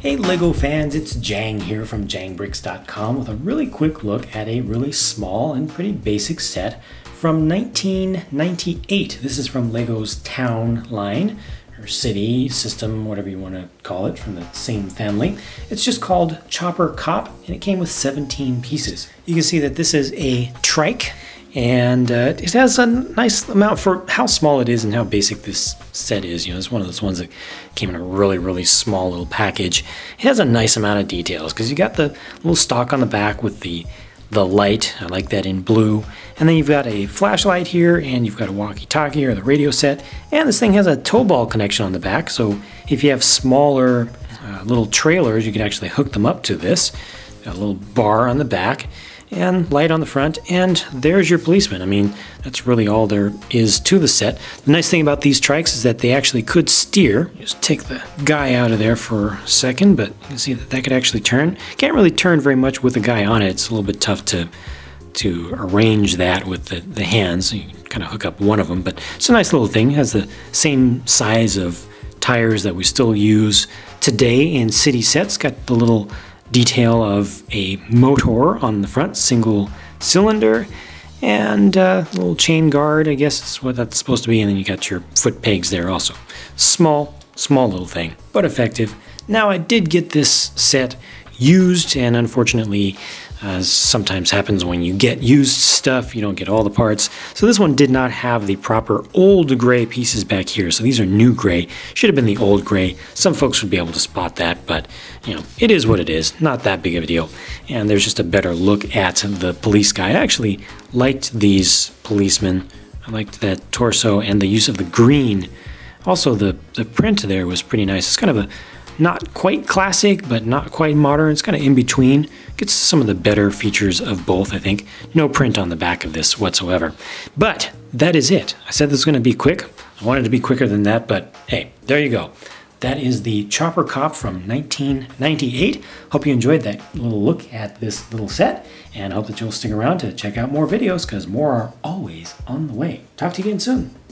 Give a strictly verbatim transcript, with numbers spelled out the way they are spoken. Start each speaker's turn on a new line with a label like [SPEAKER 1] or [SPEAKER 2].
[SPEAKER 1] Hey LEGO fans, it's Jang here from Jang Bricks dot com with a really quick look at a really small and pretty basic set from nineteen ninety-eight. This is from LEGO's Town line, or city, system, whatever you want to call it, from the same family. It's just called Chopper Cop, and it came with seventeen pieces. You can see that this is a trike, and uh, it has a nice amount for how small it is and how basic this set is. You know, it's one of those ones that came in a really, really small little package. It has a nice amount of details because you got the little stock on the back with the the light. I like that in blue. And then you've got a flashlight here, and you've got a walkie-talkie or the radio set. And this thing has a tow ball connection on the back, so if you have smaller uh, little trailers, you can actually hook them up to this. Got a little bar on the back and light on the front, and there's your policeman. I mean, that's really all there is to the set. The nice thing about these trikes is that they actually could steer. Just take the guy out of there for a second, but you can see that that could actually turn. Can't really turn very much with the guy on it. It's a little bit tough to to arrange that with the, the hands. So you can kind of hook up one of them, but it's a nice little thing. It has the same size of tires that we still use today in city sets. Got the little detail of a motor on the front, single cylinder, and a little chain guard, I guess is what that's supposed to be, and then you got your foot pegs there also. Small, small little thing, but effective. Now, I did get this set used, and unfortunately, as sometimes happens when you get used stuff, you don't get all the parts. So this one did not have the proper old gray pieces back here. So these are new gray. Should have been the old gray. Some folks would be able to spot that, but you know, it is what it is. Not that big of a deal. And there's just a better look at the police guy. I actually liked these policemen. I liked that torso and the use of the green. Also, the, the print there was pretty nice. It's kind of a not quite classic, but not quite modern. It's kind of in between. Gets some of the better features of both, I think. No print on the back of this whatsoever. But that is it. I said this was going to be quick. I wanted to be quicker than that, but hey, there you go. That is the Chopper Cop from nineteen ninety-eight. Hope you enjoyed that little look at this little set, and I hope that you'll stick around to check out more videos, because more are always on the way. Talk to you again soon.